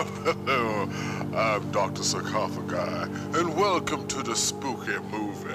Hello, I'm Dr. Sarcofiguy, and welcome to the spooky movie.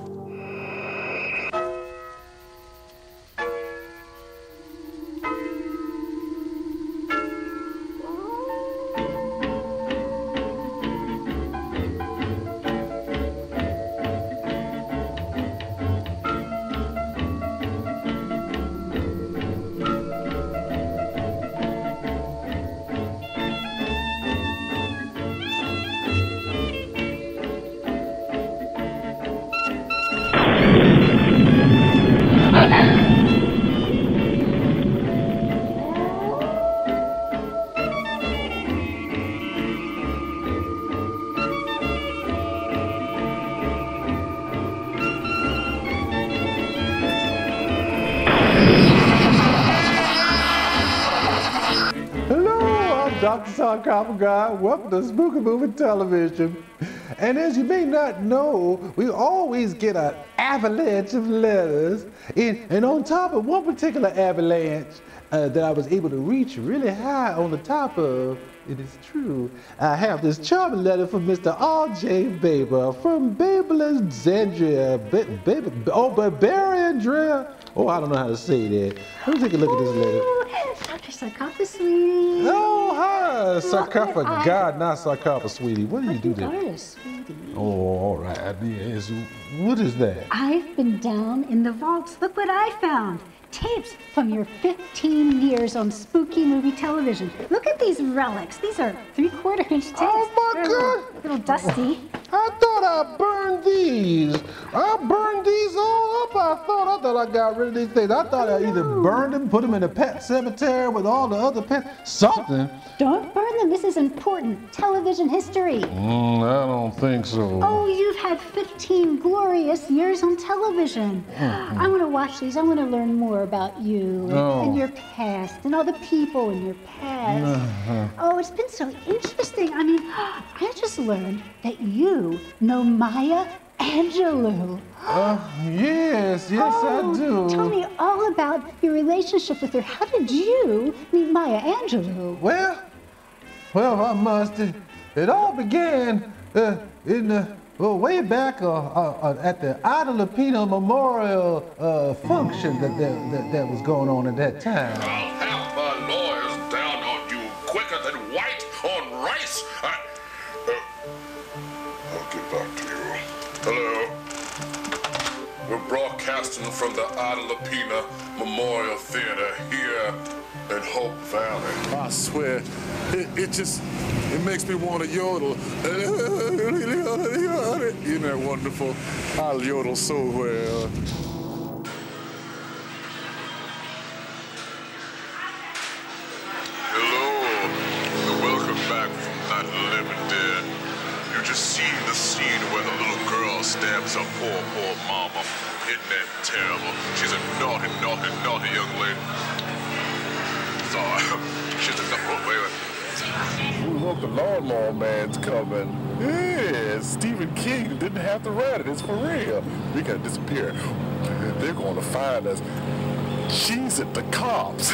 Dr. Sarcofiguy, welcome to Spooky Movie Television. And as you may not know, we always get an avalanche of letters. And on top of one particular avalanche that I was able to reach really high on the top of, it is true, I have this charming letter from Mr. R.J. Baber from Babylonzandria, Barbariandria. Oh, I don't know how to say that. Let me take a look at this letter. Dr. Sarcophagus, sweetie. Oh, hi, Sarcophagus, not Sarcophagus, sweetie. What do you do there? Artist, sweetie. Oh, all right. Yes. What is that? I've been down in the vaults. Look what I found. Tapes from your 15 years on Spooky Movie Television. Look at these relics. These are 3/4-inch tapes. Oh, my God. A little dusty. I thought I burned these. I burned these all up. I thought I got rid of these things. I thought I either burned them, put them in a pet cemetery with all the other pets, something. Don't burn them. This is important television history. I don't think so. Oh, you've had 15 glorious years on television. I want to watch these. I want to learn more about you and your past and all the people in your past. Oh, it's been so interesting. I mean, I just learned that you know Maya Angelou. Yes, I do. Tell me all about your relationship with her. How did you meet Maya Angelou? Well, I must. It all began way back at the Ida Lupino Memorial function that was going on at that time. I'll have my lawyers down on you quicker than white on rice. I'll get back to you. Hello. We're broadcasting from the Ida Lupino Memorial Theater here in Hope Valley. I swear, it makes me want to yodel. Isn't that wonderful? I'll yodel so well. Hello, and welcome back from that living dead. You just seen the scene where the little girl stabs her poor mama. Isn't that terrible? She's a naughty young lady. Sorry, she's a We hope the lawnmower man's coming. Yeah, Stephen King didn't have to write it. It's for real. We gotta disappear. They're going to find us. She's at the cops.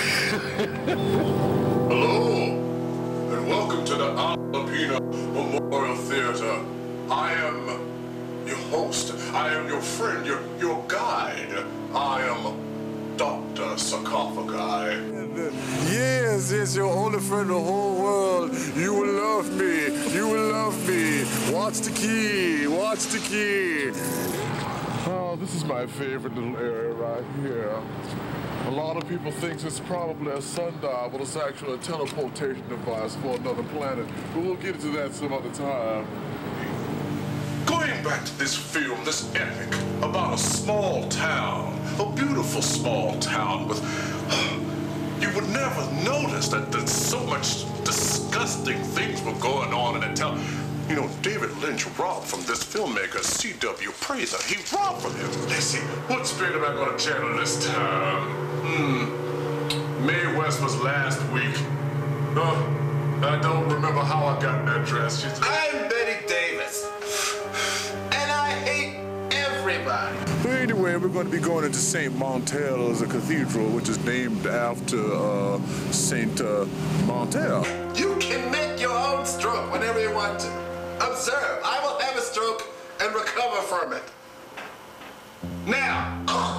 Hello, and welcome to the Alpina Memorial Theater. I am your host. I am your friend, your guide. I am Dr. Sarcofiguy. Yes, your only friend in the whole world. You will love me. You will love me. Watch the key. Watch the key. Oh, this is my favorite little area right here. A lot of people think it's probably a sundial, but it's actually a teleportation device for another planet. But we'll get into that some other time. Going back to this film, this epic, about a small town, a beautiful small town with... You would never notice that there's so much disgusting things were going on in the town. You know, David Lynch robbed from this filmmaker, C.W. Prather. He robbed from him. Let's see, what spirit am I going to channel this time? Mae West was last week. I don't remember how I got in that dress. I'm Betty Davis, and I hate everybody. But anyway, we're going to be going into St. Montel's cathedral, which is named after Saint Montel. You can make take your own stroke whenever you want to. Observe, I will have a stroke and recover from it. Now.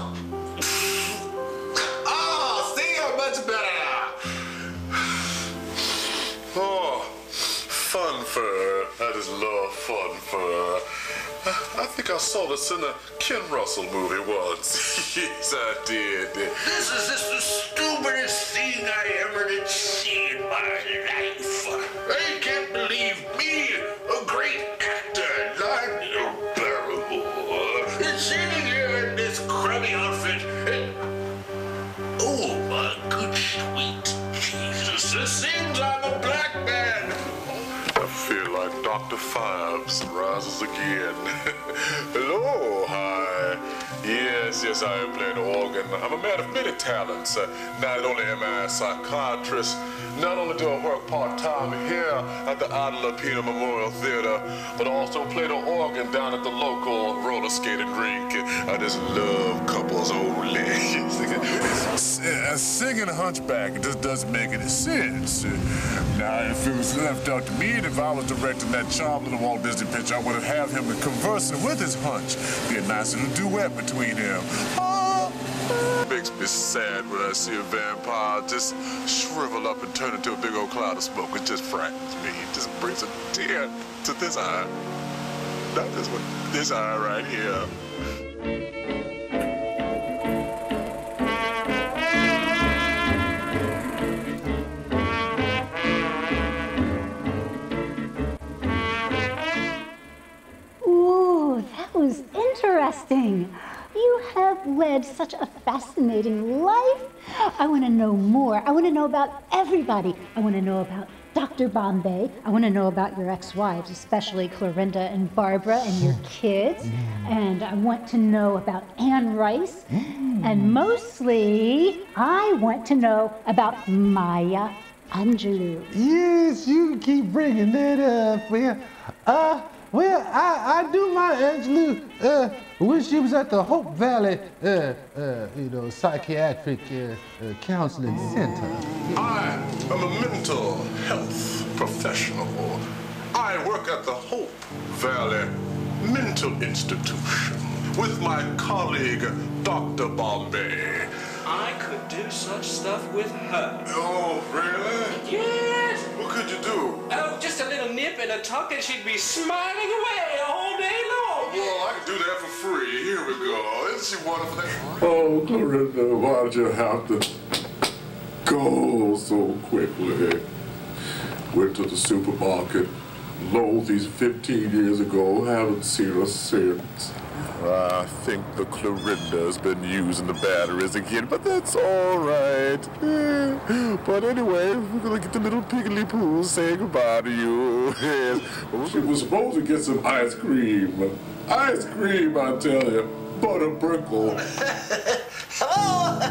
Oh, see, you're much better now. Oh, fun fur. I just love fun fur. I think I saw this in a Ken Russell movie once. Yes, I did. This is just the stupidest thing I ever did see in my life. I can't believe me, a great actor like Barrymore, is sitting here in this crummy outfit and... Oh, my good sweet Jesus, it seems I'm a black man. I feel like Dr. Phibes rises again. Hello, hi. Yes, I am playing the organ. I'm a man of many talents. Not only am I a psychiatrist, not only do I work part-time here at the Adela Pena Memorial Theater, but also play the organ down at the local roller skating rink. I just love couples only. Singing Hunchback just doesn't make any sense. Now, if it was left up to me, and if I was directing that charming little Walt Disney picture, I would have him conversing with his hunch. Be a nice little duet between them. It makes me sad when I see a vampire just shrivel up and turn into a big old cloud of smoke. It just frightens me. It just brings a tear to this eye. Not this one. This eye right here. Ooh, that was interesting. You have led such a fascinating life. I want to know more. I want to know about everybody. I want to know about Dr. Bombay. I want to know about your ex-wives, especially Clorinda and Barbara and your kids. And I want to know about Anne Rice. And mostly, I want to know about Maya Angelou. Yes, you can keep bringing that up. Well, I do my Angelou when she was at the Hope Valley, psychiatric counseling center. I am a mental health professional. I work at the Hope Valley Mental Institution with my colleague, Dr. Bombay. I could do such stuff with her. Oh, really? Yes! What could you do? Oh, just a little nip and a tuck and she'd be smiling away all day long. Well, I can do that for free. Here we go. Isn't she wonderful? Oh, Clorinda, why'd you have to go so quickly? Went to the supermarket, loathed these 15 years ago, haven't seen her since. I think the Clorinda's been using the batteries again, but that's all right. But anyway, we're gonna get the little piggly poo say goodbye to you. She was supposed to get some ice cream. Ice cream, I tell you. Butter brinkle. Hello?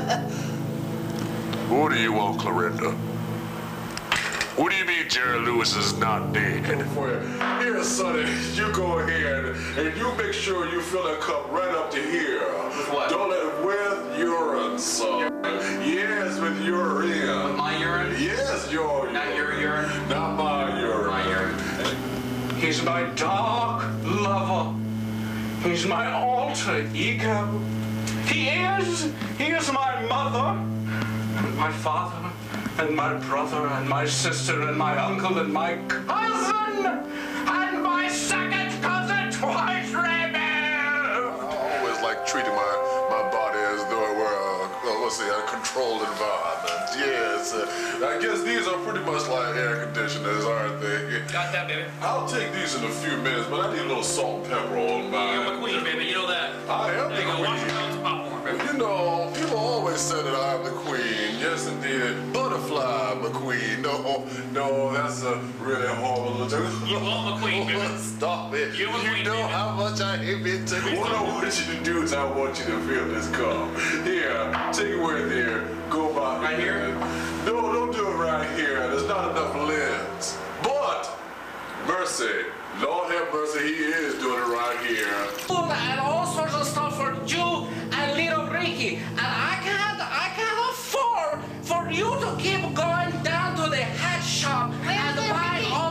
What do you want, Clorinda? What do you mean Jerry Lewis is not dead? Here, Sonny, you go ahead and you make sure you fill that cup right up to here. With what? Don't let it with urine, son. Yes, with urine. With my urine? Yes, your urine. Not your urine? Not my urine. My urine. He's my dark lover. He's my alter ego. He is my mother, and my father, and my brother, and my sister, and my uncle, and my cousin, and my second cousin twice removed. I always like treating my body as though it were a controlled environment. Yes, I guess these are pretty much like air conditioners, aren't they? Got that, baby. I'll take these in a few minutes, but I need a little salt and pepper on mine. You're McQueen, baby. You know that. I am There you the go. Wash queen. your nose, popcorn, baby. You know, people always say that I'm the queen. Yes, indeed. Butterfly McQueen. No, that's a really horrible joke. You all McQueen, baby. Stop it. You McQueen, know baby. how much I hate being taken. What I want you to do is I want you to feel this cup. Here, take it with here. Go by Right here? No, don't do it right here. There's not enough lens. But, mercy. Lord have mercy, he is doing it right here. And all sorts of stuff for you and little Ricky. And I can't afford for you to keep going down to the hat shop and buying all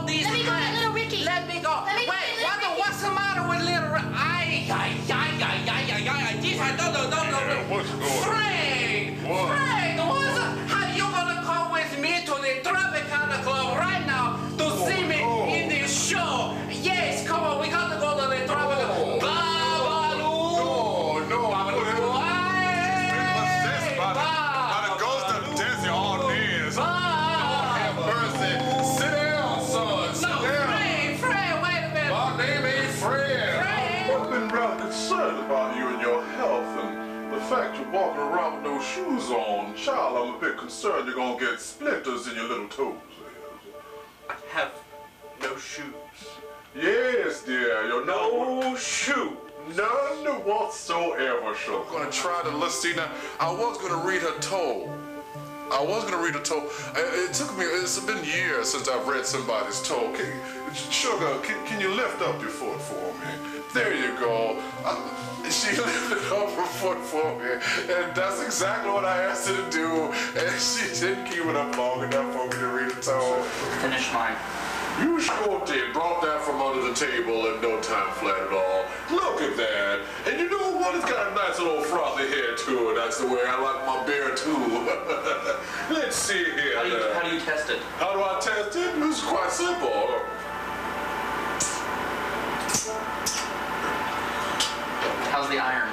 what's going on? Frank! What? Frank, how you gonna come with me to the Tropicana Club right now to see me in this show? Yes, come on, we got to go to the Tropicana. No, I'm gonna go. Possessed by the ghost of Desi Arnaz. Lord have mercy. Sit down, son. Sit down. Fred, wait a minute. My name ain't Fred. I've been rather concerned about you and your health, and the fact you're walking around with no shoes on. Child, I'm a bit concerned you're gonna get splinters in your little toes. I have no shoes. Yes, dear, you're No shoes. none whatsoever, sure. I'm gonna try to, let's see now, I was gonna read her toe. It took me, it's been years since I've read somebody's toe. Sugar, can you lift up your foot for me? There you go. She lifted up her foot for me, and that's exactly what I asked her to do, and she didn't keep it up long enough for me to read her toe. Finish mine. You sure did. Brought that from under the table in no time flat at all. Look at that. And you know what? It's got a nice little frothy head to it. That's the way I like my beer too. Let's see here. How do you test it? How do I test it? It's quite simple. How's the iron?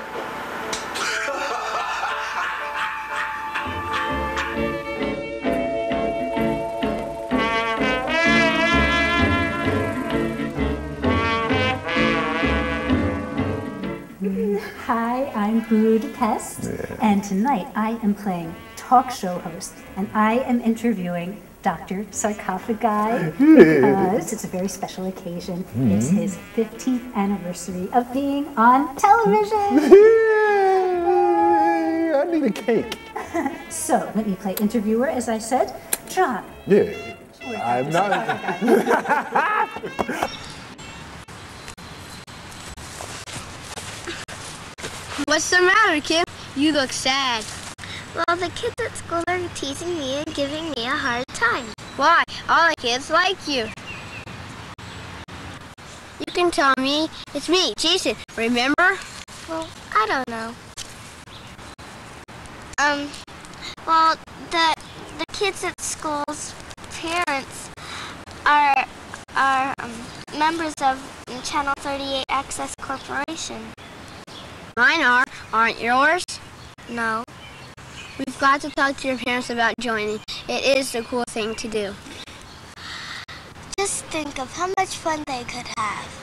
Hi, I'm Boo dePest, and tonight I am playing talk show host, and I am interviewing Dr. Sarcofiguy because it's a very special occasion. It's his 15th anniversary of being on television. I need a cake. So, let me play interviewer, as I said. John. Yeah. I'm not. What's the matter, kid? You look sad. Well, the kids at school are teasing me and giving me a hard time. Why? All the kids like you. You can tell me. It's me, Jason. Remember? Well, I don't know. Well, the kids at school's parents are members of Channel 38 Access Corporation. Mine are. Aren't yours? No. We've got to talk to your parents about joining. It is the cool thing to do. Just think of how much fun they could have.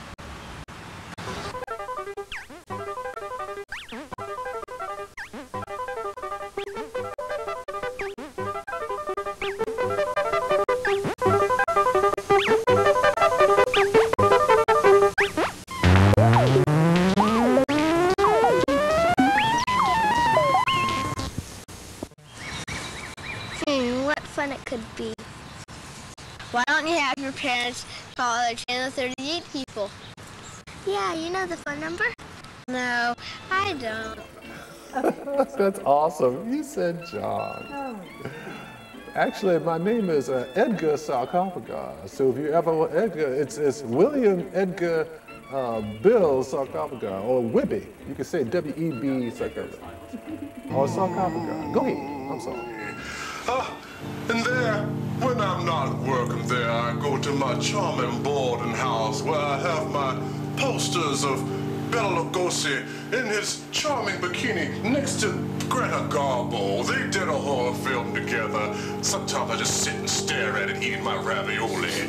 What fun it could be. Why don't you have your parents call the Channel 38 people? Yeah, you know the phone number? No, I don't. That's awesome. You said John. Actually, my name is Edgar Sarcofiguy. So if you ever want Edgar, it's William Edgar Bill Sarcofiguy, or Wibby. You can say W-E-B Sarcofiguy. Or Sarcofiguy. Go ahead. I'm sorry. And there, when I'm not working there, I go to my charming boarding house where I have my posters of Bela Lugosi in his charming bikini next to Greta Garbo. They did a horror film together. Sometimes I just sit and stare at it eating my ravioli.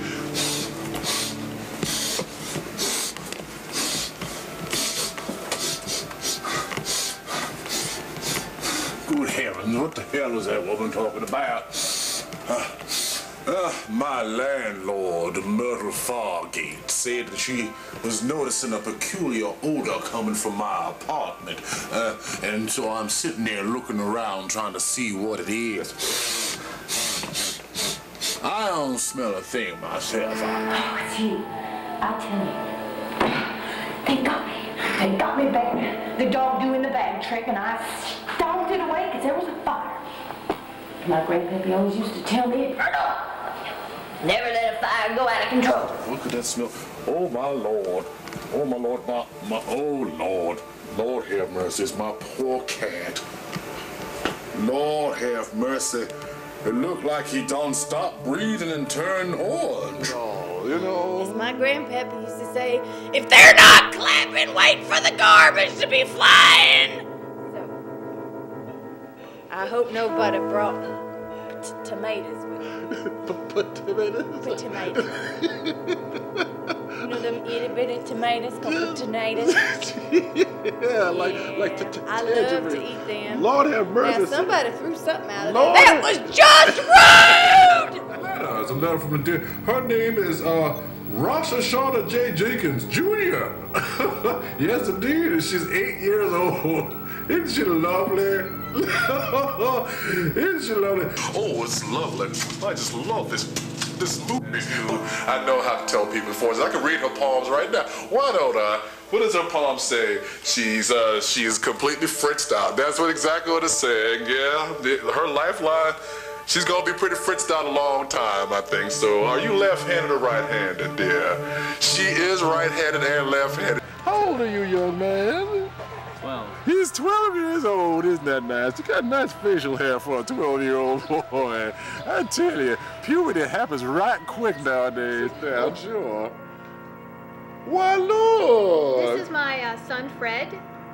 Good heavens, what the hell is that woman talking about? My landlord, Myrtle Fargate, said that she was noticing a peculiar odor coming from my apartment. And so I'm sitting there looking around trying to see what it is. I don't smell a thing myself. Gee, I tell you, they got me. They got me back. The dog doing the bag trick, and I stomped it away because there was a fire. My grandpappy always used to tell me, burn up. Never let a fire go out of control. Look at that smell. Oh, my Lord. Oh, my Lord, oh, Lord. Lord have mercy, it's my poor cat. Lord have mercy. It looked like he done stopped breathing and turned orange. Oh, you know. As my grandpappy used to say, if they're not clapping, wait for the garbage to be flying. So, I hope nobody brought tomatoes with them. Put tomatoes? Put tomatoes. You know them itty bitty tomatoes called potatoes? Yeah, like I love to eat them. Lord have mercy. Now somebody threw something out of there. That was just rude! It's a letter from a dear. Her name is Rasha Shauna J. Jenkins Jr. Yes, indeed, and she's 8 years old. Isn't she lovely? Isn't she lovely? Oh, it's lovely. I just love this movie. I know how to tell people before. I can read her poems right now. Why don't I? What does her poem say? She's completely fritzed out. That's exactly what it's saying. Yeah, her lifeline. She's gonna be pretty fritzed out a long time, I think. So, are you left-handed or right-handed, dear? She is right-handed and left-handed. How old are you, young man? 12. He's 12 years old, isn't that nice? You got nice facial hair for a 12-year-old boy. I tell you, puberty happens right quick nowadays. Now, sure. Why, Lord! This is my son, Fred.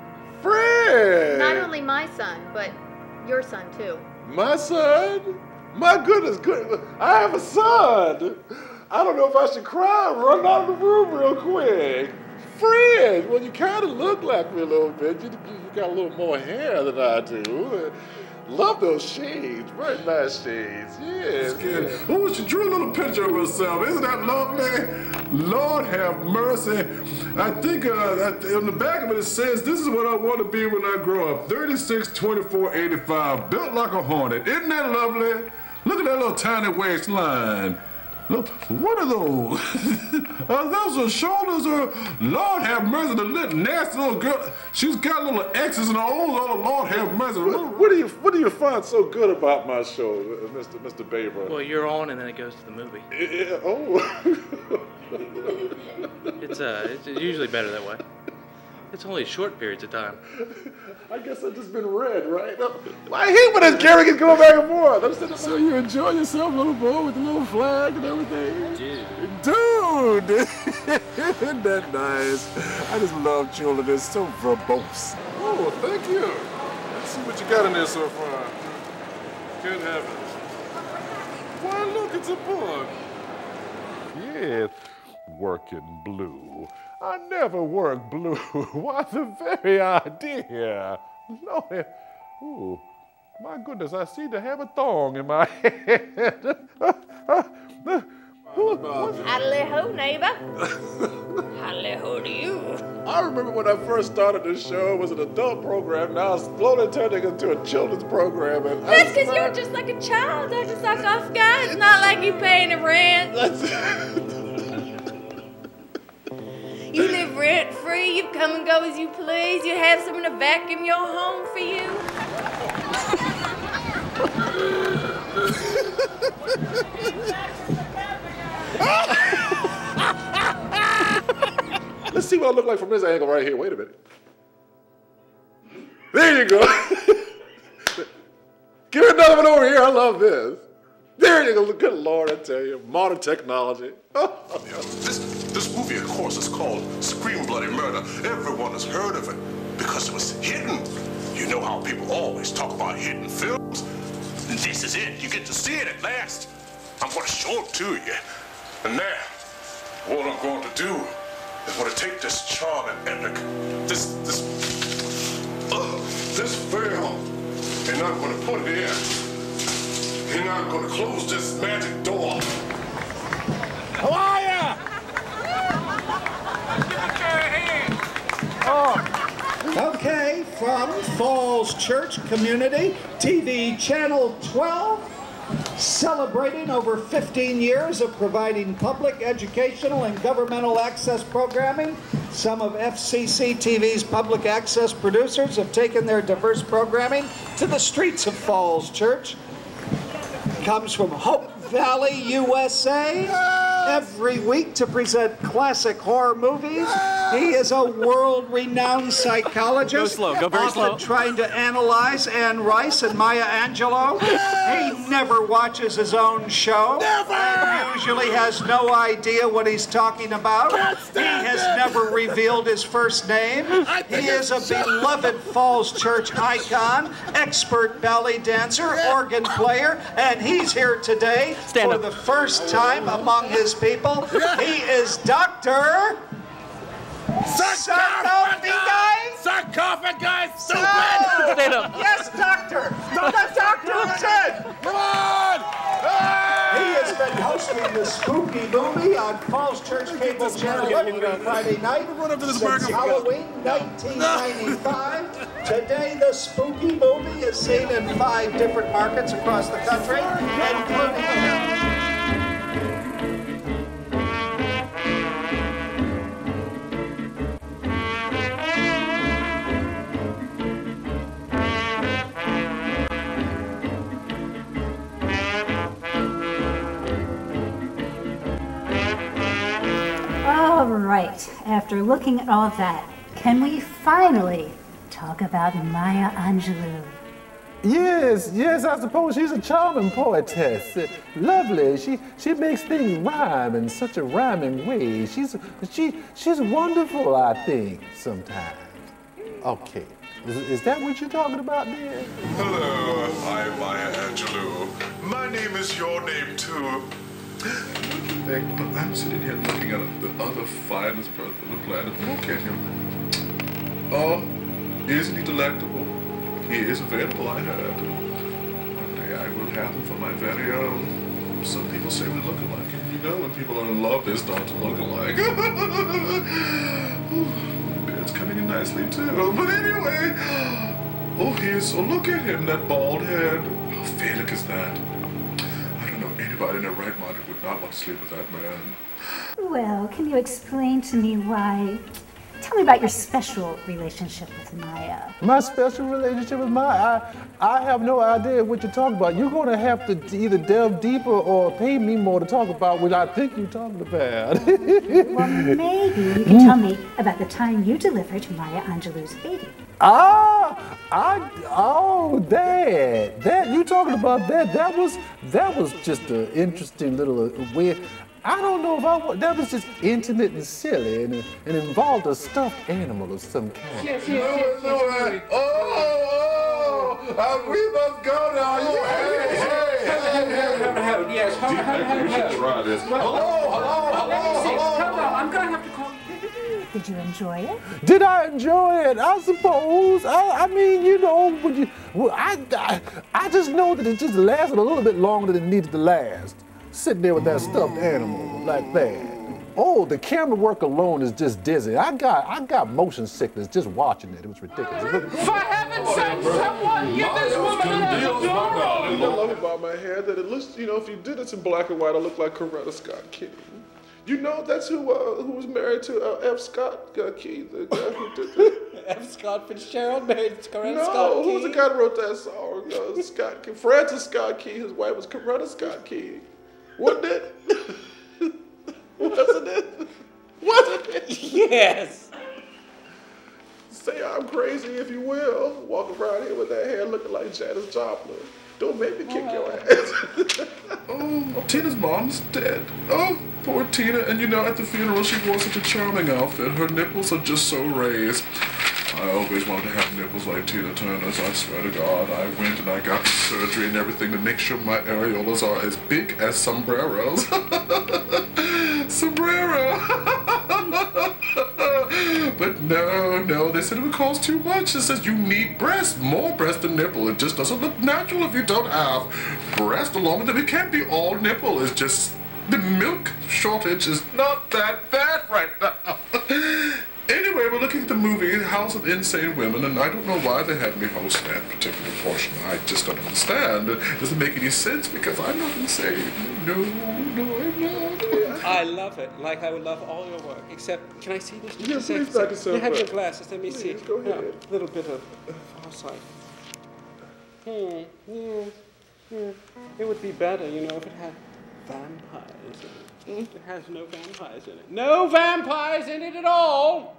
Fred! Not only my son, but your son, too. My son? My goodness, I have a son! I don't know if I should cry or run out of the room real quick. Fred, well, you kind of look like me a little bit. You got a little more hair than I do. Love those shades. Very nice shades. Yes. Oh, she drew a little picture of herself. Isn't that lovely? Lord have mercy. I think on the back of it, it says, this is what I want to be when I grow up. 36, 24, 85. Built like a hornet. Isn't that lovely? Look at that little tiny waistline. Look, what are those? Those are shoulders, or Lord have mercy, the little nasty little girl. She's got little X's in her own. Oh, Lord have mercy. What do you find so good about my show, Mr. Baber? Well, you're on, and then it goes to the movie. It's usually better that way. It's only short periods of time. I guess I've just been read, right? I hate when this character going back and forth. I'm sitting, so you enjoy yourself, little boy, with the little flag and everything? Dude! Isn't that nice? I just love children. They're so verbose. Oh, thank you. Let's see what you got in there so far. Good heavens. Why, look, it's a book. Yes, working blue. I never work blue. Why, the very idea. Lord, ooh, my goodness, I seem to have a thong in my head. Howdy-ho, neighbor. Howdy-ho to you. I remember when I first started this show, it was an adult program. Now it's slowly turning into a children's program. And that's because you're just like a child, Dr. Sarcofiguy. It's not like you paying the rent. You live rent-free, you come and go as you please, you have someone to vacuum your home for you. Let's see what I look like from this angle right here. Wait a minute. There you go. Give me another one over here. I love this. There you go. Good Lord, I tell you. Modern technology. This movie, of course, is called Scream Bloody Murder. Everyone has heard of it because it was hidden. You know how people always talk about hidden films? This is it. You get to see it at last. I'm going to show it to you. And now, what I'm going to do is going to take this charming epic, this film, and I'm going to put it in. And I'm going to close this magic door. How are ya? Okay, from Falls Church Community TV Channel 12, celebrating over 15 years of providing public educational and governmental access programming. Some of FCC TV's public access producers have taken their diverse programming to the streets of Falls Church. Comes from Hope Valley, USA, every week to present classic horror movies, He is a world-renowned psychologist. Go slow, go very slow. Trying to analyze Anne Rice and Maya Angelou. He never watches his own show. Never! And usually has no idea what he's talking about. He has never revealed his first name. He is a beloved Falls Church icon, expert ballet dancer, organ player, and he's here today for the first time among his people. He is Dr. Sarcofiguy? Sarcofiguy, stupid! Stand up. Yes, doctor. No, that's Dr. Sid. Come on! He has been hosting the Spooky Movie on Falls Church Cable Channel every Friday night since Halloween 1995. Today, the Spooky Movie is seen in 5 different markets across the country, including... All right, after looking at all of that, can we finally talk about Maya Angelou? Yes, I suppose she's a charming poetess. Lovely. She makes things rhyme in such a rhyming way. She's wonderful, I think, sometimes. Okay. Is that what you're talking about there? Hello, I'm Maya Angelou. My name is your name, too. I'm sitting here looking at the other finest person on the planet. Look at him. Oh, isn't he delectable? He is available, I heard. One day I will have him for my very own. Some people say we look alike, and you know when people are in love, they start to look alike. Beard's coming in nicely, too. But anyway, oh, look at him, that bald head. How phallic is that? Anybody in their right mind would not want to sleep with that man. Well, can you explain to me why? Tell me about your special relationship with Maya. My special relationship with Maya? I have no idea what you're talking about. You're going to have to either delve deeper or pay me more to talk about what I think you're talking about. Well, maybe you can tell me about the time you delivered Maya Angelou's baby. That you talking about that? That was just an interesting little way. I don't know if that was just intimate and silly and involved a stuffed animal of some kind. Yes. Oh, we must go now. Hey. Yes, how try this. Hello. I'm going to have to call you. Did you enjoy it? Did I enjoy it? I suppose. I mean, you know, I just know that it just lasted a little bit longer than it needed to last. Sitting there with that stuffed animal like that. Oh, the camera work alone is just dizzy. I got motion sickness just watching it. It was ridiculous. For heaven's sake, someone get this woman out of the door! I love about my hair that it looks, you know, if you did it in black and white, it'll look like Coretta Scott King. You know, that's who was married to F. Scott Key, the guy who did that. F. Scott Fitzgerald married to Coretta Scott Key? No, who was the guy that wrote that song? Scott Key. Francis Scott Key, his wife was Coretta Scott Key. Wasn't it? Wasn't it? Yes. Say I'm crazy if you will. Walk around here with that hair looking like Janis Joplin. Don't make me kick your ass. Oh, Tina's mom's dead. Oh, poor Tina. And you know, at the funeral, she wore such a charming outfit. Her nipples are just so raised. I always wanted to have nipples like Tina Turner's. I swear to God, I went and I got the surgery and everything to make sure my areolas are as big as sombreros. Sombrero. But no, they said it would cost too much. It says you need breast, more breast than nipple. It just doesn't look natural if you don't have breast along with it. It can't be all nipple. It's just the milk shortage is not that bad right now. Anyway, we're looking at the movie House of Insane Women, and I don't know why they had me host that particular portion. I just don't understand. It doesn't make any sense because I'm not insane. No, I'm not. I love it, like I would love all your work, except, can I see this? Yeah, please, Dr. Silver. You have your glasses, let me see. Go ahead. A little bit of foresight. It would be better, you know, if it had vampires in it. It has no vampires in it. No vampires in it at all!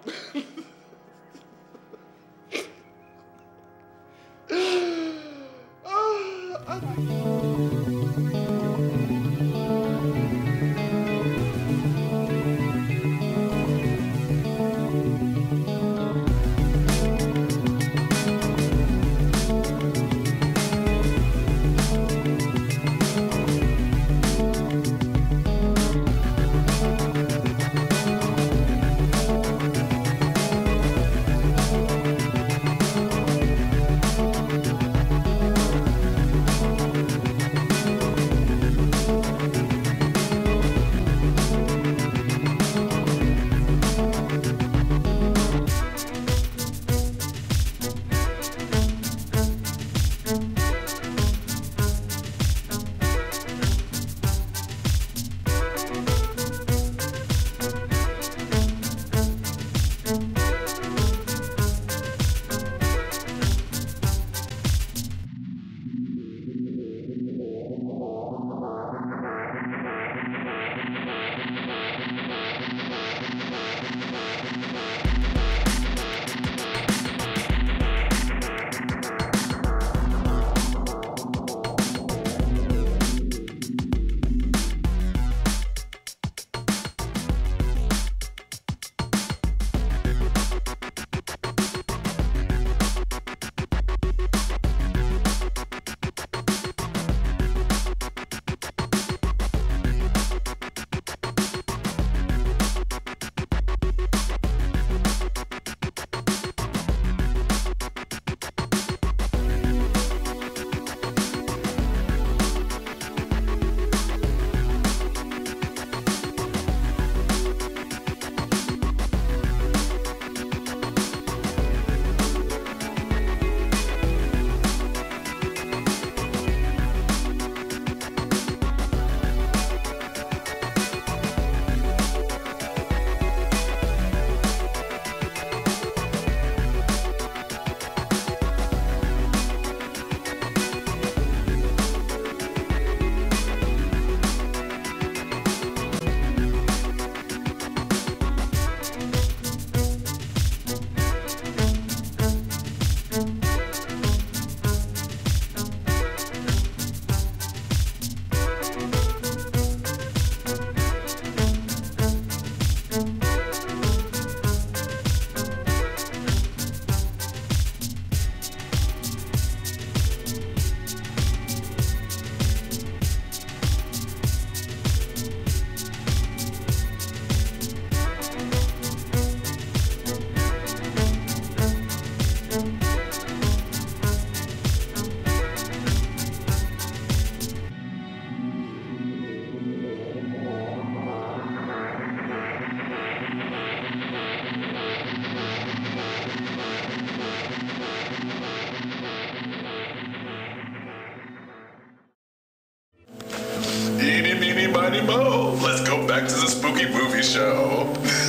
Mo. Let's go back to the spooky movie show.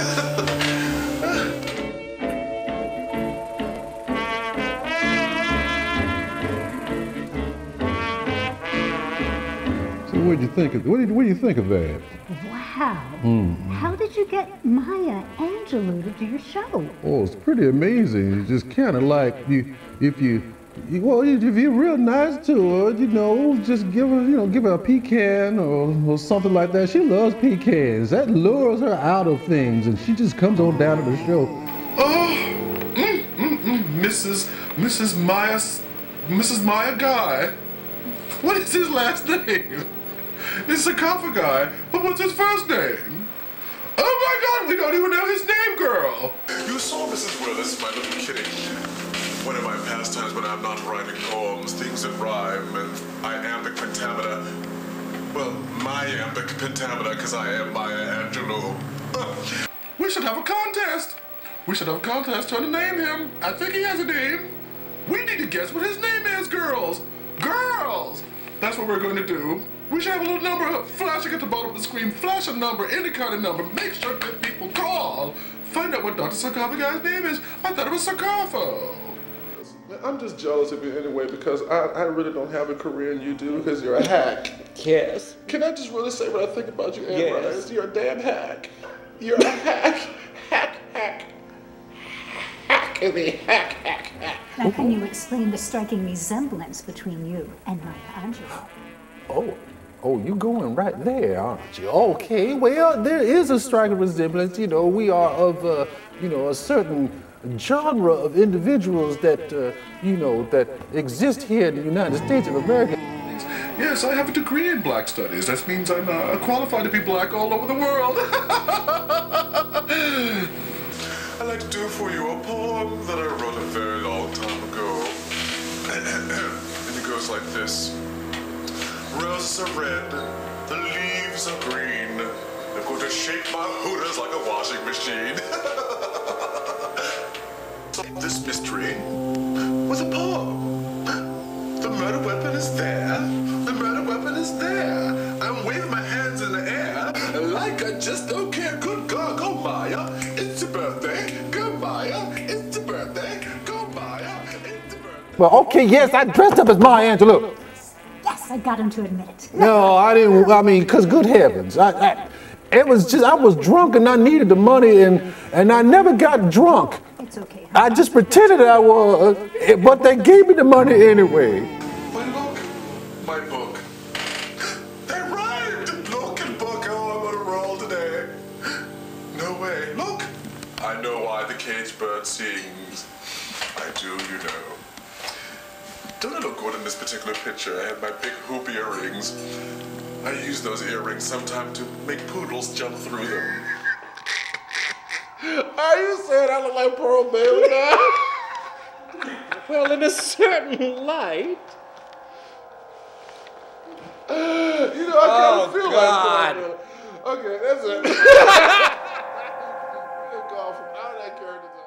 So what do you think of that? Wow. How did you get Maya Angelou to do your show? Oh, it's pretty amazing. It's just kind of like if you're real nice to her, just give her a pecan or something like that. She loves pecans. That lures her out of things, and she just comes on down to the show. Mrs. Maya Guy. What is his last name? It's Sarcofiguy, but what's his first name? Oh my God, we don't even know his name, girl. You saw Mrs. Willis, my little kitty. One of my pastimes when I'm not writing poems, things that rhyme, and I am the pentameter. Well, Maya pentameter, because I am Maya Angelou. We should have a contest. We should have a contest trying to name him. I think he has a name. We need to guess what his name is, girls. Girls! That's what we're going to do. We should have a little number flashing at the bottom of the screen. Flash a number, any kind of number. Make sure that people call. Find out what Dr. Sarcofigui's name is. I thought it was Sarcopho. I'm just jealous of you anyway because I really don't have a career and you do because you're a hack. Yes. Can I just really say what I think about you, Aunt Yes. Rose? You're a damn hack. You're a hack. Hack. Now, can you explain the striking resemblance between you and Maya Angelou? Oh, you going right there, aren't you? Okay, well, there is a striking resemblance. You know, we are of, a certain genre of individuals that, that exist here in the United States of America. Yes, I have a degree in Black Studies. That means I'm qualified to be black all over the world. I'd like to do for you a poem that I wrote a very long time ago. And it goes like this. Roses are red, the leaves are green. They're going to shake my hooters like a washing machine. This mystery was a poem. The murder weapon is there. The murder weapon is there. I'm waving my hands in the air like I just don't care. Good God, go Maya. It's your birthday. Go Maya. It's your birthday. Go Maya. It's your birthday. Well, okay, yes, I dressed up as Maya Angelou. Yes, I got him to admit it. No, I didn't. I mean, because good heavens. It was just, I was drunk and I needed the money and I never got drunk. It's okay. I just pretended I was, but they gave me the money anyway. Why look, my book. They rhymed. Look and book. Oh, I'm on a roll today. No way. Look. I know why the caged bird sings. I do, you know. Don't I look good in this particular picture? I have my big hoop earrings. I use those earrings sometimes to make poodles jump through them. Are you saying I look like Pearl Bailey now? Well, in a certain light. I kind of feel God. like that. Okay, that's it. We'll go from out of that character zone.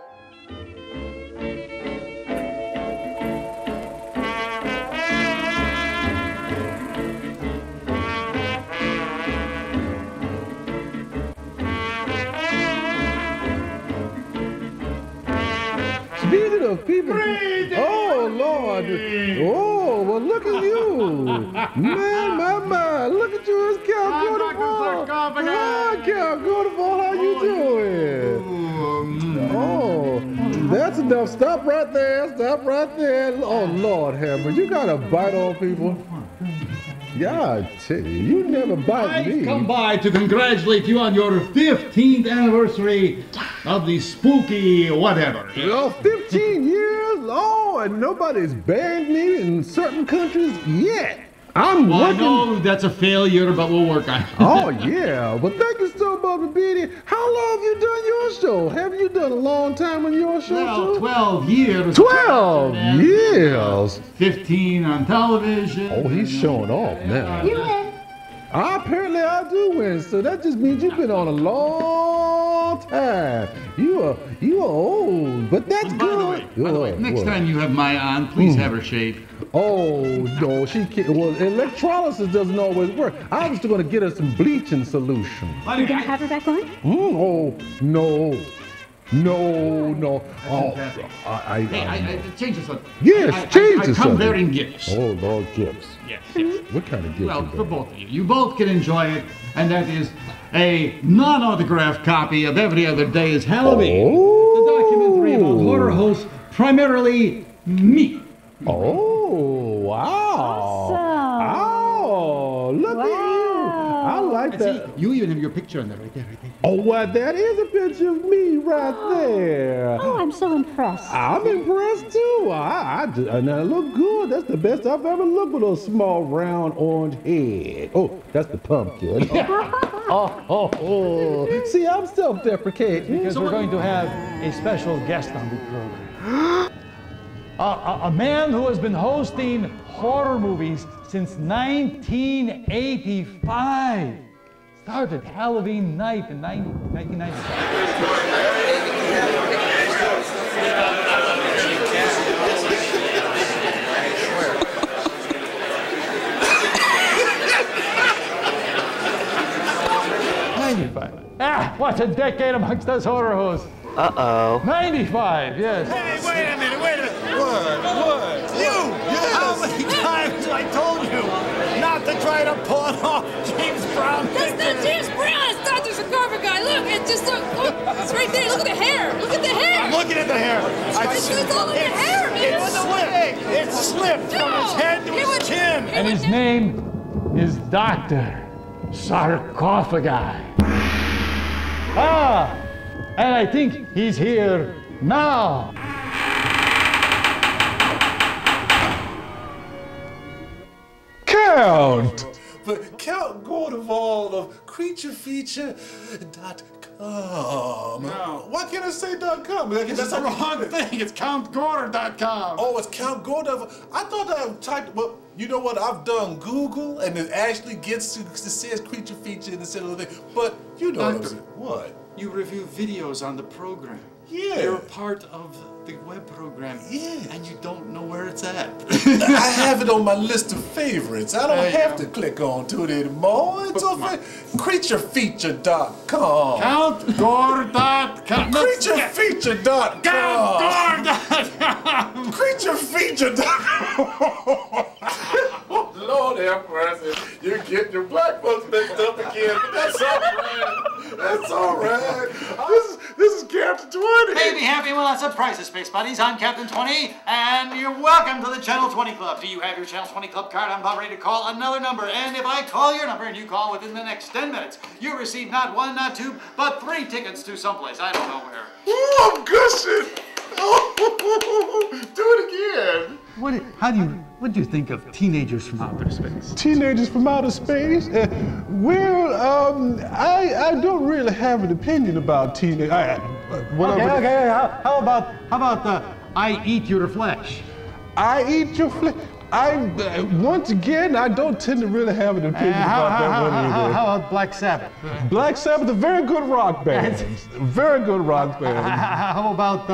Speaking of people, oh Lord, oh well, look at you, man, my, look at you, it's Count Gore. Hi, Count Gore, how you doing? Oh, that's enough. Stop right there. Oh Lord, Hammer, you gotta bite on people. Yeah, I tell you, you never bite me. I've come by to congratulate you on your 15th anniversary of the spooky whatever. Well, 15 years? Oh, and nobody's banned me in certain countries yet. I'm well, working. I know that's a failure, but we'll work on it. Oh, yeah. Well, thank you so much for being here. How long have you done your show? Haven't you done a long time on your show, well, too? 12 years. 12 years? 15 on television. Oh, he's showing off now. You win. Apparently I do win, so that just means you've been on a long time. You are old, but that's good. By the way, next time you have Maya on, please have her shaved. Oh, no, she can't. Well, electrolysis doesn't always work. I was going to get her some bleaching solution. You gonna have her back on? Oh, no. Oh, I change this up. Yes, change I this come up. there in gifts. Oh, Lord, gifts. Yes. What kind of gifts? Well, for both of you. You both can enjoy it, and that is a non-autographed copy of Every Other Day is Halloween. Oh. The documentary about horror hosts, primarily me. Oh, wow. Awesome. Oh, look at you. I like And that. see, you even have your picture on there, right there. Oh, well, that is a picture of me right there. Oh, I'm so impressed. I'm impressed too. And I look good. That's the best I've ever looked with a small, round, orange head. Oh, that's the pumpkin. oh. See, I'm self-deprecating. Because we're going to have a special guest on the program. A man who has been hosting horror movies since 1985. Started Halloween night in 1995. What a decade amongst us horror hosts. Uh-oh. 95, yes. Hey, wait a minute. What? try to pull it off James Brown That's not James Brown. It's Dr. Sarcofiguy. Look, it's just look. It's right there. Look at the hair. Look at the hair. I'm looking at the hair. It's all in the hair, man. It slipped from his head to his chin. And his name is Dr. Sarcofiguy. Ah, and I think he's here now. Count! But Count Gore of CreatureFeature.com. No. Why can't I say .com? That's the wrong thing. It's CountGore.com. Oh, it's Count Gore. I thought I typed. Well, you know what? I've done Google, and it actually gets to it says Creature Feature instead of the thing. But you know what? You review videos on the program. Yeah. You're a part of the web program. Yeah. And you don't know where it's at. I have it on my list of favorites. I don't have to click on to it anymore. It's on CreatureFeature.com. CountGore.com. CreatureFeature.com. CountGore.com. CreatureFeature.com. Lord have mercy. You get your black folks mixed up again, but that's all right. That's all right. This is Captain 20. Baby happy, well, that's a prize of Space Buddies. I'm Captain 20, and you're welcome to the Channel 20 Club. Do you have your Channel 20 Club card? I'm about ready to call another number, and if I call your number and you call within the next 10 minutes, you receive not one, not two, but 3 tickets to someplace. I don't know where. Ooh, I'm gushing. Do it again. What do you think of Teenagers from Outer Space? Teenagers from Outer Space? I don't really have an opinion about teenagers. Okay. How about I Eat Your Flesh? I Eat Your Flesh? Once again, I don't tend to really have an opinion about that one either. How about Black Sabbath? Black Sabbath, a very good rock band. Very good rock band. How about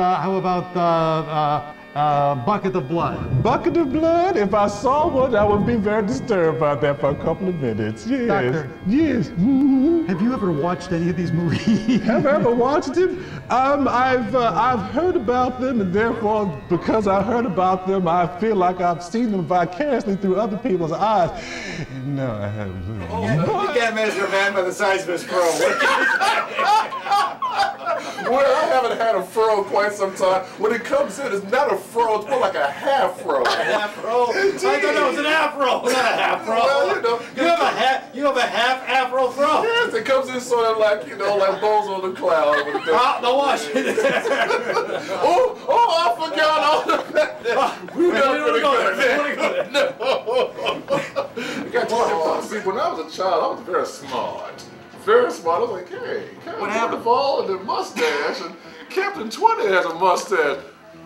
Bucket of Blood? Bucket of Blood? If I saw one, I would be very disturbed about that for a couple of minutes. Yes. Doctor. Yes. Have you ever watched any of these movies? Have I ever watched them? I've heard about them, and therefore, because I heard about them, I feel like I've seen them vicariously through other people's eyes. No, I haven't. You can't measure a man by the size of his fro. Well, I haven't had a fro in quite some time. When it comes in, it's not a fro, it's more like a half fro. A half fro? I thought it was an afro, not a half fro. Well, you have a half afro fro. Yes, it comes in sort of like, like Bozo the Clown. Don't watch it. I forgot all of that. We don't go there. No. See, when I was a child, I was very smart. Very smart. I was like, hey, what happened? Fall and the mustache, and Captain 20 has a mustache.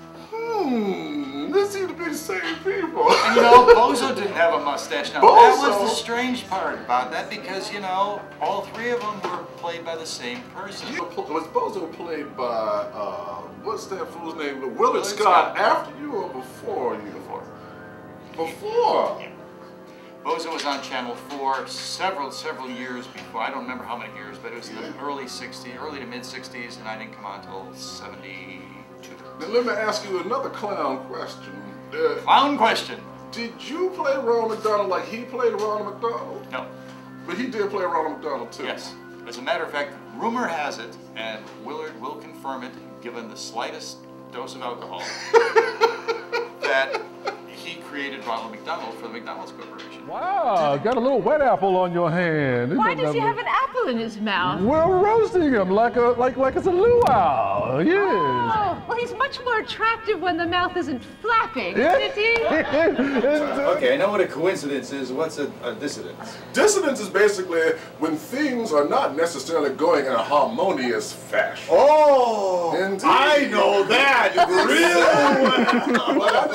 This seems to be the same people. And Bozo didn't have a mustache. Now, that was the strange part about that because, all 3 of them were played by the same person. Was Bozo played by, what's that fool's name? Willard Scott, after you or before you? Before. Yeah. Bozo was on Channel 4 several years before. I don't remember how many years, but it was in the early to mid 60s, and I didn't come on until 72. Now let me ask you another clown question. Clown question. Did you play Ronald McDonald like he played Ronald McDonald? No. But he did play Ronald McDonald too. Yes. As a matter of fact, rumor has it, and Willard will confirm it, given the slightest dose of alcohol, that he created Ronald McDonald for the McDonald's Corporation. Wow, got a little wet apple on your hand. Why does he have an apple in his mouth? We're roasting him like it's a luau. Yes. Oh, well, he's much more attractive when the mouth isn't flapping, isn't he? Okay, I know what a coincidence is. What's a dissonance? Dissonance is basically when things are not necessarily going in a harmonious fashion. Oh, indeed. I know that real well.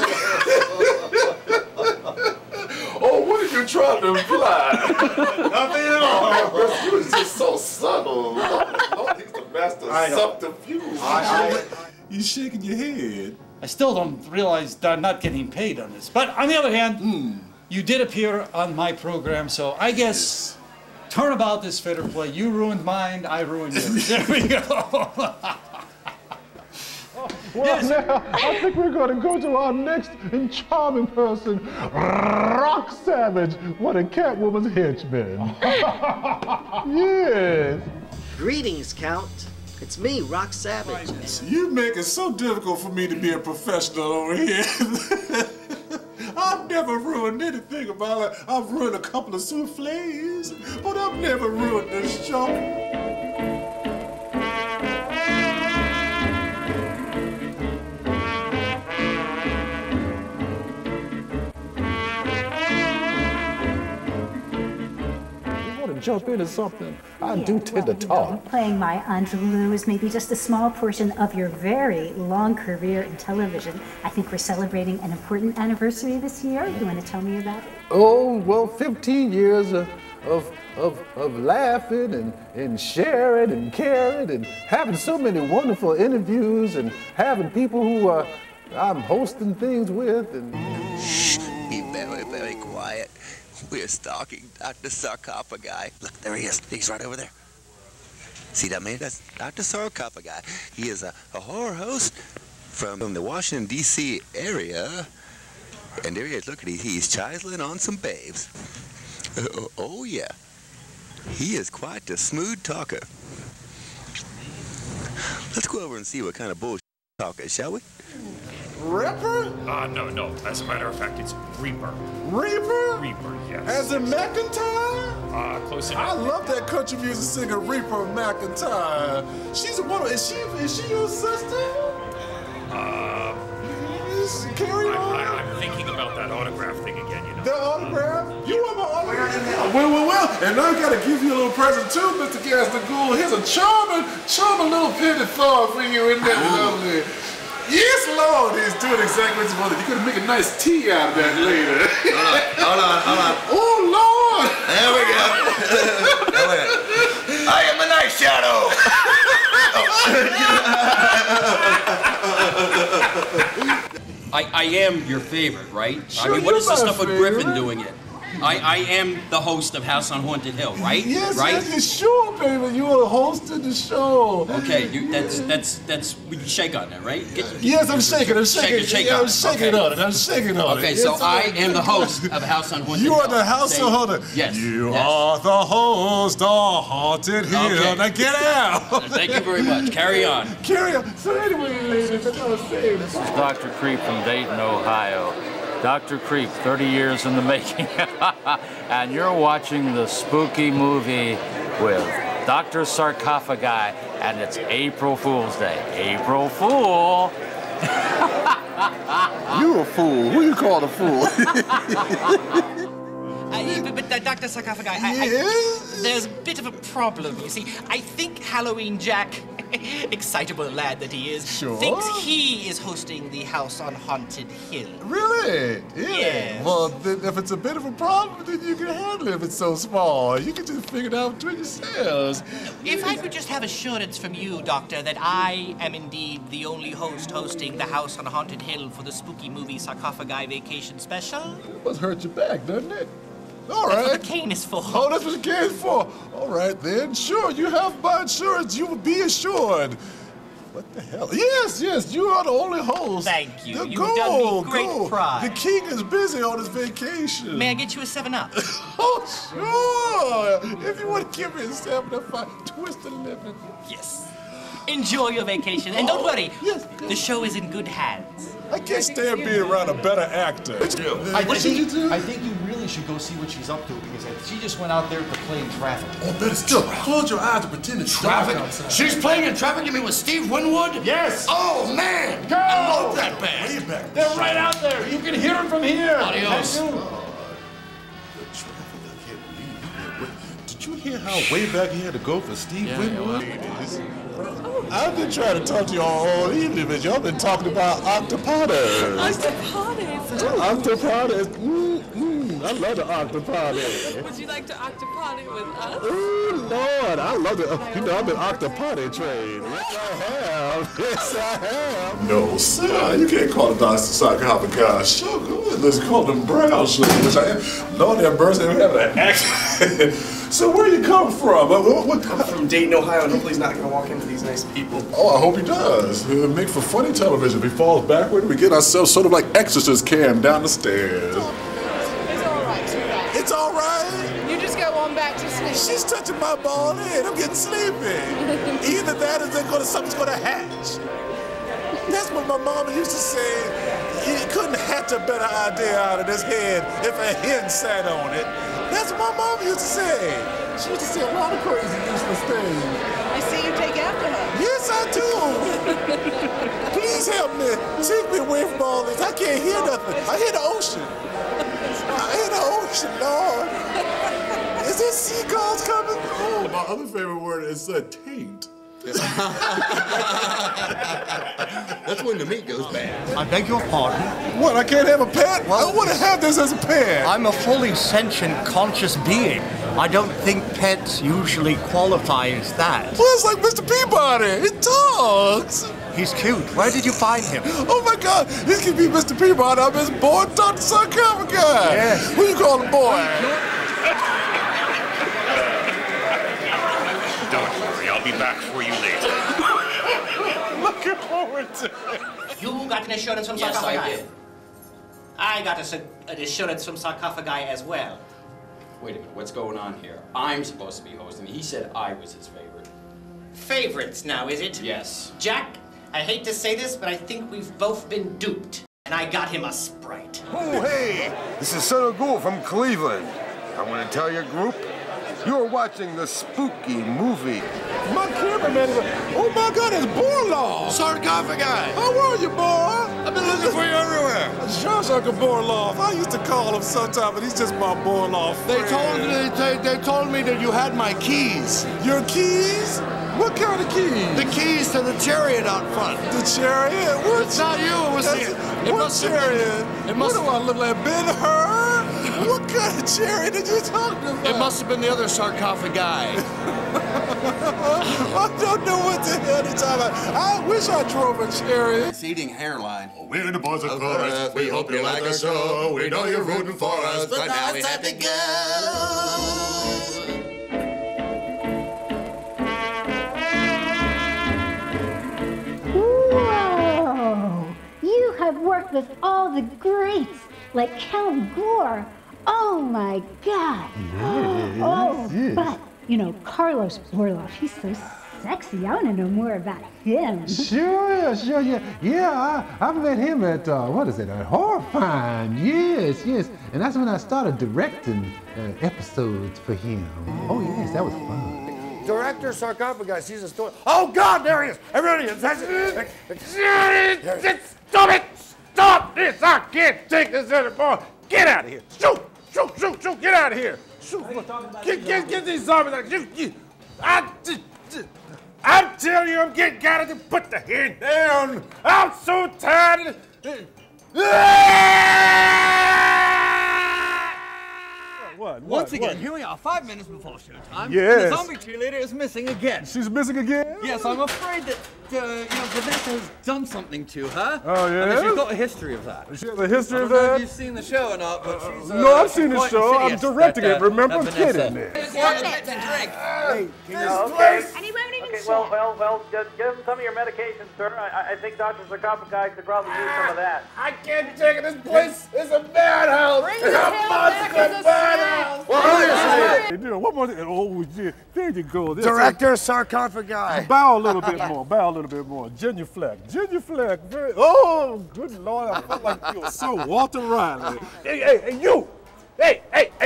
Oh, what are you trying to imply? Nothing at all. He was just so subtle. He's the master of subterfuge. You're shaking your head. I still don't realize they're not getting paid on this. But on the other hand, you did appear on my program, so I guess turnabout this fair play. You ruined mine, I ruined yours. There we go. Well, now, I think we're going to go to our next and charming person, Roxanne. Savage, one of Catwoman's henchmen. Yes. Greetings, Count. It's me, Rock Savage. You make it so difficult for me to be a professional over here. I've never ruined anything about it. I've ruined a couple of soufflés, but I've never ruined this show. Jump into something. I do tend to talk. Playing Maya Angelou is maybe just a small portion of your very long career in television. I think we're celebrating an important anniversary this year. You want to tell me about it? Oh, well, 15 years of laughing and sharing and caring and having so many wonderful interviews and having people who I'm hosting things with. And shh, be very, very quiet. We're stalking Dr. Sarcofiguy. Look, there he is. He's right over there. See that man? That's Dr. Sarcofiguy. He is a horror host from the Washington, D.C. area. And there he is. Look at he's chiseling on some babes. Oh, yeah. He is quite the smooth talker. Let's go over and see what kind of bullshit talker, shall we? Ripper? No. As a matter of fact, it's Reaper. Reaper? Reaper, yes. As in McIntyre? Close enough. I love that country music singer Reaper McIntyre. She's a woman. Is she your sister? Carry on. I'm thinking about that autograph thing again, you know. The autograph? You want my autograph? Well. And I gotta give you a little present too, Mr. A.Ghastlee Ghoul. Here's a charming little penny thought for you in that lovely. Yes, Lord, he's doing exactly what you wanted. You're gonna make a nice tea out of that later. Hold on. Oh, Lord! There we go. I am the Night Shadow. I am your favorite, right? Sure, I mean, what is the stuff with favorite. Griffin doing it? I am the host of House on Haunted Hill, right? Yes, right? yes, sure, baby. You are hosting the show. Okay, that's we can shake on that, right? Yes, I'm shaking. Shake I'm on it. shaking on it. I'm shaking on it. Okay, so I am the host of House on Haunted Hill. You are the House on Haunted. Yes. You are the host of Haunted Hill. Okay. Now get out. Thank you very much. Carry on. Carry on. So anyway, ladies, that's what I'm saying. This is Dr. Creep from Dayton, Ohio. Dr. Creep, 30 years in the making. And you're watching the spooky movie with Dr. Sarcofiguy, and it's April Fool's Day. April Fool! You a fool. Who you call a fool? But Dr. Sarcofiguy, there's a bit of a problem, you see. I think Halloween Jack, excitable lad that he is, thinks he is hosting the House on Haunted Hill. Really? Yes. Well, then if it's a bit of a problem, then you can handle it if it's so small. You can just figure it out between yourselves. If I could just have assurance from you, Doctor, that I am indeed the only host hosting the House on Haunted Hill for the spooky movie Sarcofiguy Vacation Special. It must hurt your back, doesn't it? All That's right. what the cane is for. Oh, that's what the cane is for. All right, then. Sure, you have my insurance. You will be assured. What the hell? Yes, you are the only host. Thank you. You've Go. done me great pride. The king is busy on his vacation. May I get you a 7-Up? Oh, sure. If you want to give me a 7-Up, twist the lemon. Yes. Enjoy your vacation. And don't worry, the show is in good hands. I can't stand being around a better actor. I think you really should go see what she's up to, because she just went out there to play in traffic. Oh, better still. Close your eyes and pretend it's Traffic? dark outside. She's playing in traffic? You mean with Steve Winwood? Yes. Oh, man. Go. I love that band. Way back. They're right out there. You can hear them from here. Adios. Did you hear how way back he had to go for Steve Winwood? I've been trying to talk to you all evening, but y'all been talking about octopodes. Octopodes. I love the octopotty. Would you like to octopotty with us? Oh, Lord, I love it. I've been octopotty trained. Yes, I have. Yes, I have. No, sir, you can't call the Dr. Sarcofiguy sugar. Let's call them brown sugar, which I am. Lord have mercy, I'm having an accent. So where you come from? I'm from Dayton, Ohio, and hopefully he's not going to walk into these nice people. Oh, I hope he does. It'll make for funny television. If he falls backward, we get ourselves sort of like Exorcist Cam down the stairs. It's all right. It's all right. You just go on back to sleep. She's touching my bald head. I'm getting sleepy. Either that or something's gonna hatch. That's what my mama used to say. You couldn't hatch a better idea out of this head if a hen sat on it. That's what my mama used to say. She used to say a lot of crazy, useless things. I see you take after her. Yes, I do. Please help me. Take me away from all this. I can't hear nothing. I hear the ocean. I hear the ocean, Lord. Is there seagulls coming? Oh, my other favorite word is taint. That's when the meat goes bad. I beg your pardon? What, I can't have a pet? Well, I want to have this as a pet. I'm a fully sentient, conscious being. I don't think pets usually qualify as that. Well, it's like Mr. Peabody. It talks. He's cute. Where did you find him? Oh my God, this could be Mr. Peabody. I'm his boy, Dr. Sarcofiguy. Yes. Who you call him, boy? Don't worry, I'll be back for you later. Looking forward to it. You got an assurance from Yes, Sarcofiguy? I did. I got an assurance from Sarcofiguy as well. Wait a minute, what's going on here? I'm supposed to be hosting. He said I was his favorite. Favorites now, is it? Yes. Jack, I hate to say this, but I think we've both been duped. And I got him a Sprite. Oh, hey! This is Count Gore from Cleveland. I want to tell your group, you're watching the spooky movie. My cameraman is oh my God, it's Borloff. Sarcofiguy. How are you, boy? I've been looking for you everywhere. Sarcofiguy Borloff. I used to call him sometime, but he's just my Borloff friend. They told me that you had my keys. Your keys? What kind of keys? The keys to the chariot out front. The chariot? What? It's not you. It was what chariot? What do I look like, Ben-Hur? What kind of chariot are you talking about? It must have been the other Sarcofiguy. I don't know what the hell you're talking about. I wish I drove a chariot. Receding hairline. We're the boys of chorus. We hope you like our show. We know you're rooting for us, but now we have to go. Whoa! You have worked with all the greats, like Count Gore. Oh my God! Yes. But you know, Karlos Borloff, he's so sexy. I want to know more about him. Sure. Yeah, I met him at, what is it, at Horrifying. Yes. And that's when I started directing episodes for him. Oh, yes, that was fun. Director Sarcofiguy sees a story. Oh, God, there he is. Everybody is. Stop it! Stop this! I can't take this anymore. Get out of here. Shoot! Get out of here. Shoot. Get these zombies out. I'm telling you, I'm getting out of here. Put the head down. I'm so tired. Once again, here we are, 5 minutes before showtime. Yes. The zombie cheerleader is missing again. She's missing again? Yes, I'm afraid that, Vanessa has done something to her. Oh, yeah? And she's got a history of that. She has a history of I don't know that? if you've seen the show or not, but she's... No, I've seen the quite show. I'm insidious, directing but, it. Remember, I'm Vanessa. kidding it. Hey, Okay. And he won't even Well, just give him some of your medication, sir. I think Dr. Sarcofiguy could probably use some of that. I can't take it. This place is a madhouse. It's a monster madhouse. One more thing. Oh, yeah. There you go. Director Sarcofiguy. Bow a little bit more. Genuflect. Oh, good Lord. I felt like you were so Walter Riley. Hey, you. Hey.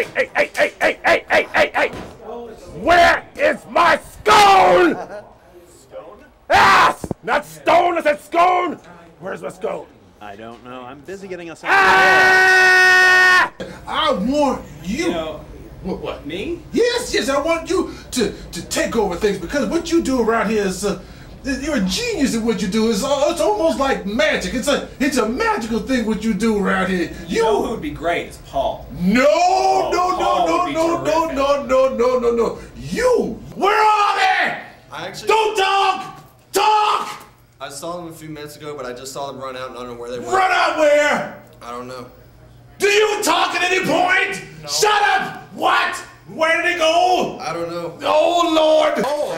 Where is my scone? Stone? Ass! Not stone, I said scone. Where's my scone? I don't know. I'm busy getting us Ah! I want you. What, me? Yes, I want you to take over things because what you do around here is you're a genius at what you do. It's almost like magic. It's a magical thing what you do around here. You know who would be great? It's Paul. No. You. Where are they? Don't talk. I saw them a few minutes ago, but I just saw them run out and I don't know where they went. Run out where? I don't know. Do you talk at any point? No. Shut up. What? Where did they go? I don't know. Oh, Lord. Oh,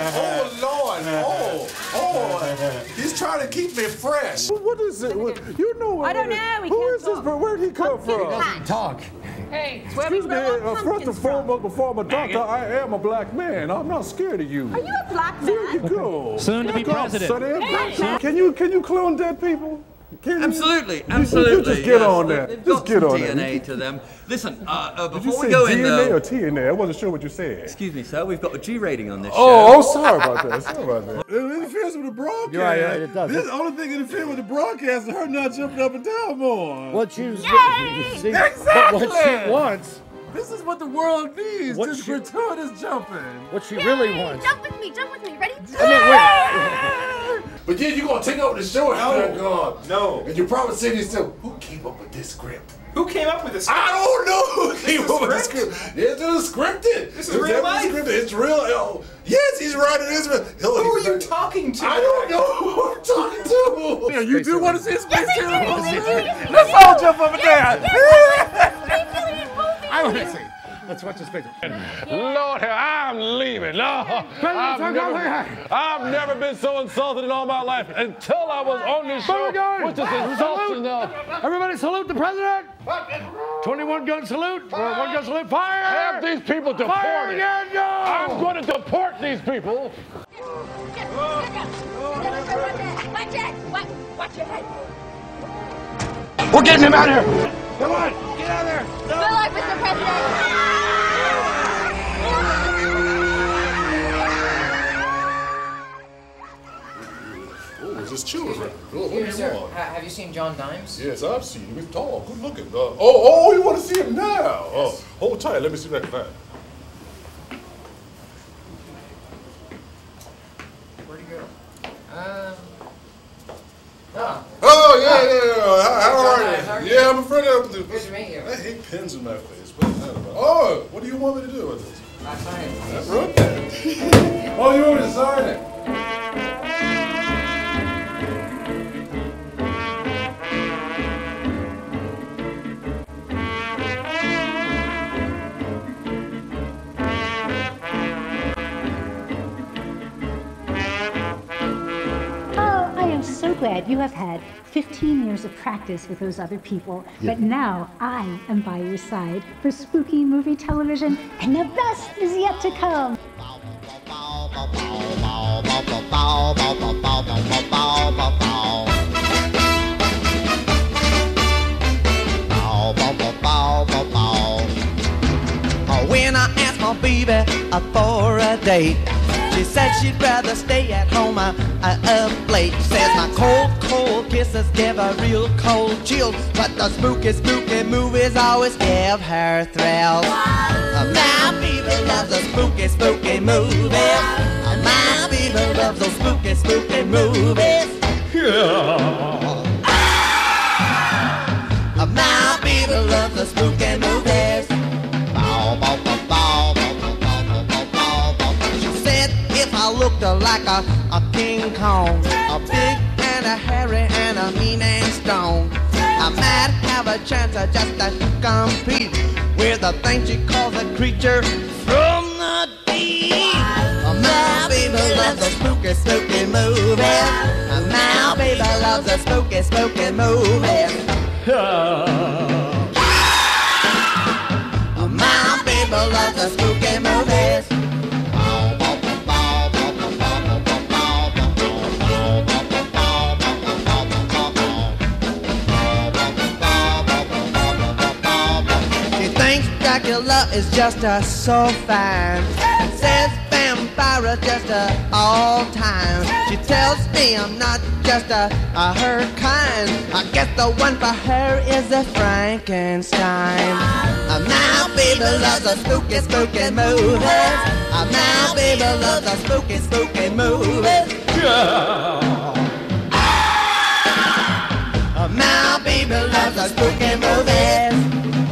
he's trying to keep me fresh. What is it? You know what? I don't know. Who is this? Where'd he come from? Talk. Hey, Excuse me, first and foremost, before I'm a doctor, I am a black man. I'm not scared of you. Are you a black man? There you go. Soon to be president. Hey. Can you clone dead people? Absolutely. You just get on that. They've Just got get some on DNA that. to them. Listen, Did you before say we go in DNA though. or TNA? I wasn't sure what you said. Excuse me, sir. We've got a G rating on this Oh, show. sorry about that. Sorry about that. It interferes with the broadcast. You're right, it does. This only thing interfering with the broadcast is her not jumping up and down more. What she was Exactly. what she wants. This is what the world needs. What This she- gratuitous jumping. What she really wants. Jump with me, ready? But yeah, you're gonna take over the show after they're gone. No. And you probably say to yourself, who came up with this script? Who came up with this script? I don't know who came up with this script. It's scripted. This is real life. It's real. Oh, yes, he's right. It is real. Who are you talking to? I don't know who I'm talking to. Yeah, you do want to see a space Yes, Let's all jump up and down. I want to see. Let's watch this picture. Lord, I'm leaving. No, I've never been so insulted in all my life until I was on this show, which is insulting. Everybody salute the president. 21 gun salute. Or 1 gun salute. Fire! Have these people deported. Fire again, no! I'm going to deport these people. Watch your head. We're getting him out of here. Come on, get out of there. Good luck, Mr. President. Oh, it's just children. Oh, what do you Sir, want? have you seen John Dimes? Yes, I've seen him. He's tall, good looking. Oh, you want to see him now? Yes. Hold tight. Let me see if I can find him. Where'd he go? Oh, yeah. How are you? Yeah, I'm afraid of Good to meet you. I hate pins in my face. Oh, what do you want me to do with this? I signed it. I wrote that. Oh, you want me to sign it? Oh, I am so glad you have had 15 years of practice with those other people, but now I am by your side for spooky movie television, and the best is yet to come. When I asked my baby for a date, she said she'd rather stay at home up late. Says my cold kisses give her real cold chills, but the spooky movies always give her thrills. My baby loves the spooky movies. My baby loves those spooky movies. My baby loves the spooky movies. She said if I looked like a King Kong, a big and a hairy and a mean and strong, I might have a chance of just to compete with the thing she calls a creature from the deep. My baby loves the spooky movies. My baby loves the spooky movies. My baby loves the spooky movies. She thinks Dracula is just so fine. Says vampire just all time. She tells me I'm not just her kind. I guess the one for her is a Frankenstein. My baby loves the spooky movies. My baby loves the spooky movies. My baby loves the spooky movies.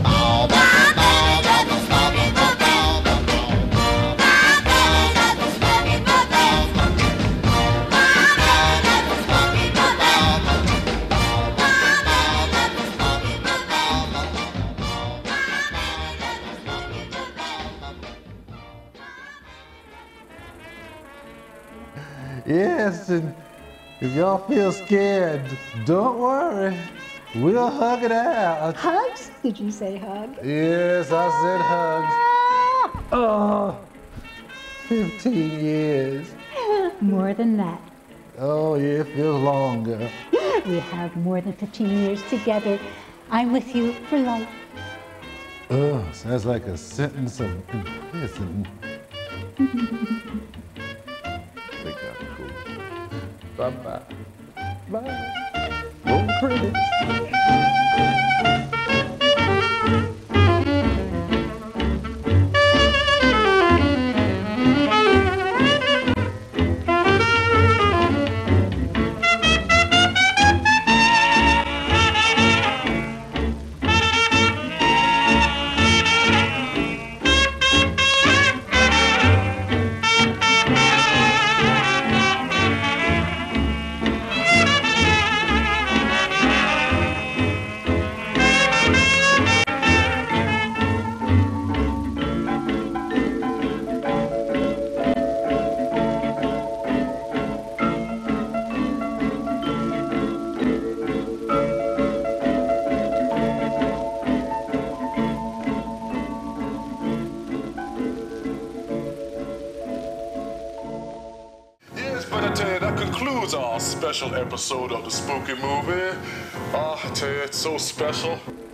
Yes, and if y'all feel scared, don't worry. We'll hug it out. Hugs? Did you say hug? Yes, I said hugs. Oh, 15 years. More than that. Oh, yeah, it feels longer. We have more than 15 years together. I'm with you for life. Oh, sounds like a sentence of imprisonment. I think I'm cool. Bye-bye. Bye. Roll credits. Our special episode of the Spooky Movie. I tell you, it's so special.